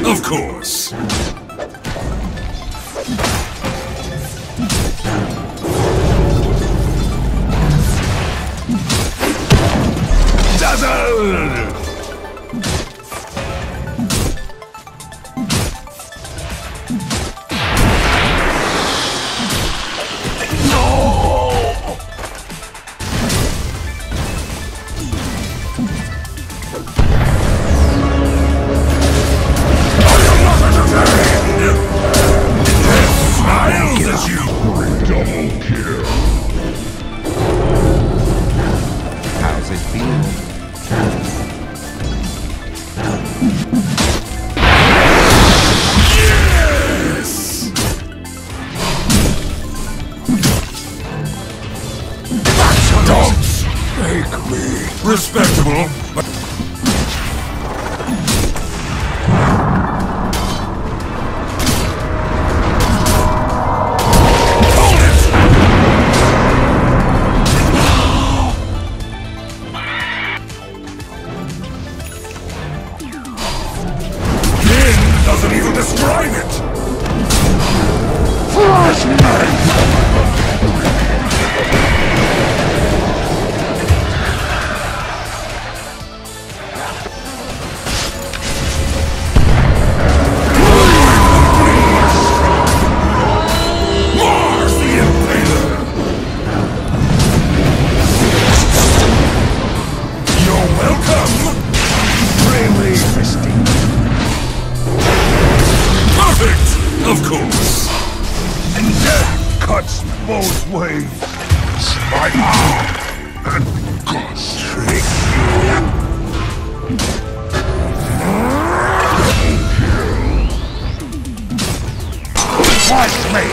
Of course. Dazzle! Respectable, but... Hold it! King doesn't even describe it! Of course. And death cuts both ways. My arm and God's trick you. Watch me.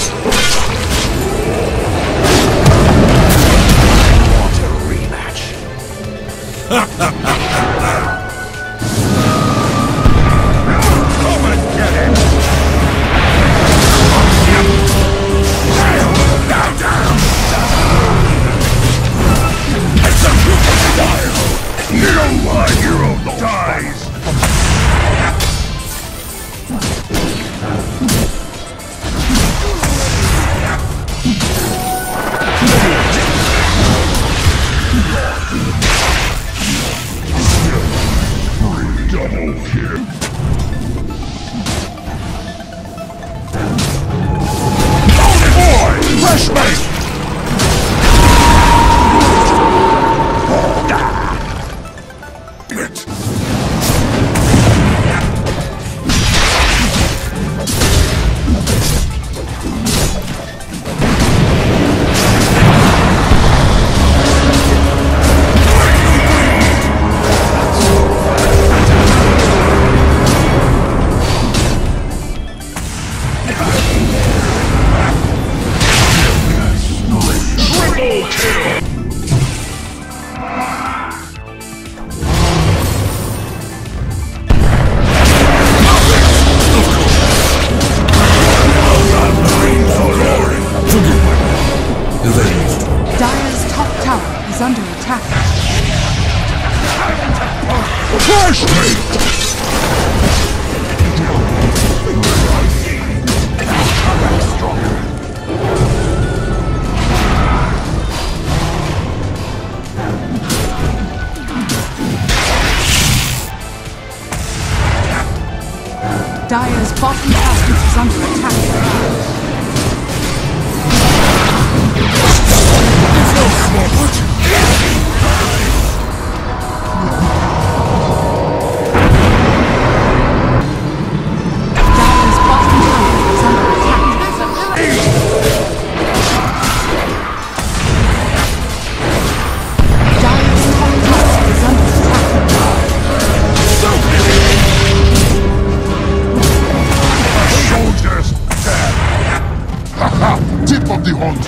Want a rematch? Come and get it. You my hero dies! Double kill. Boy! Fresh mate! Dire's top tower is under attack. Crush me! Dire's bottom tower is under attack. Tip of the hunt.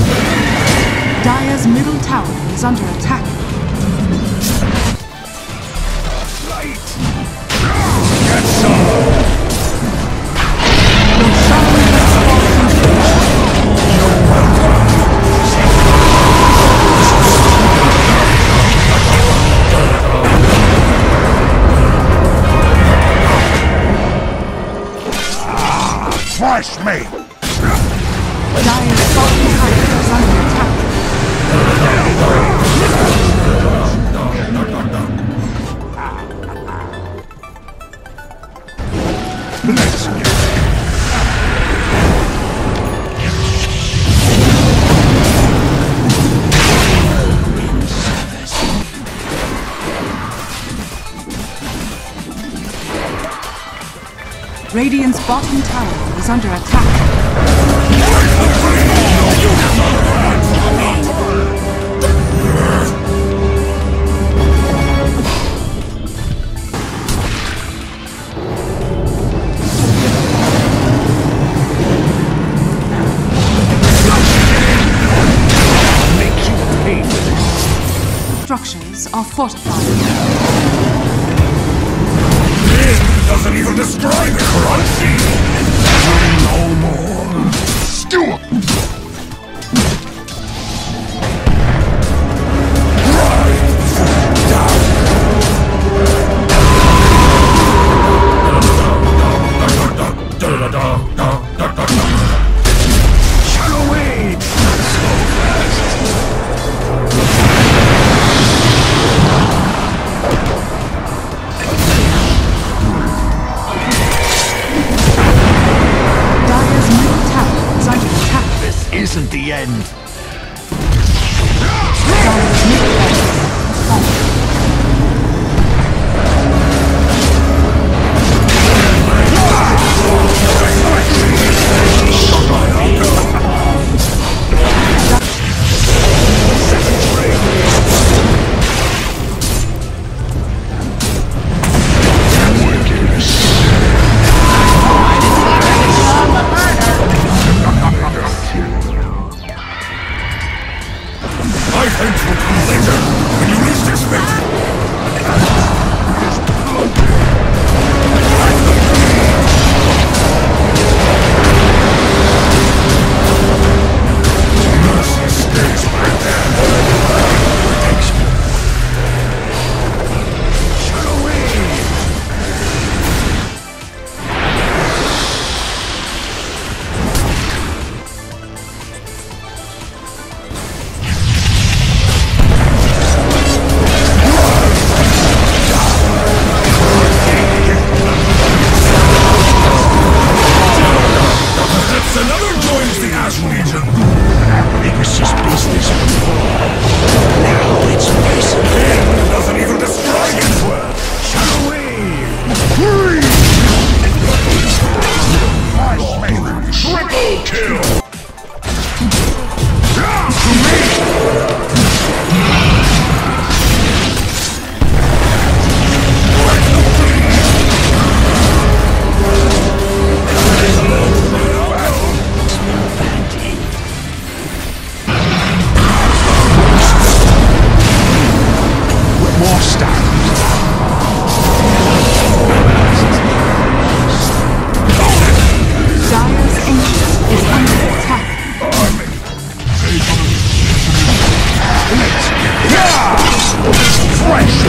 Dire's middle tower is under attack. Get some! Your summoner has Fresh meat! Dire's bottom tower is under attack. Let's get it. Radiant's bottom tower is under attack. Structures are fortified. Doesn't even describe it, crunchy! No more! Stew! Isn't the end. Dire's middle barracks has fallen. My thanks will come later, when you least expect it. Mercy stays my hand. Protection. Shadow Wave! Another joins the Ash Legion! It was just business before. Now it's personal. Doesn't even describe it well. Shadow Wave! Triple kill! Dire's ancient is under attack. Fresh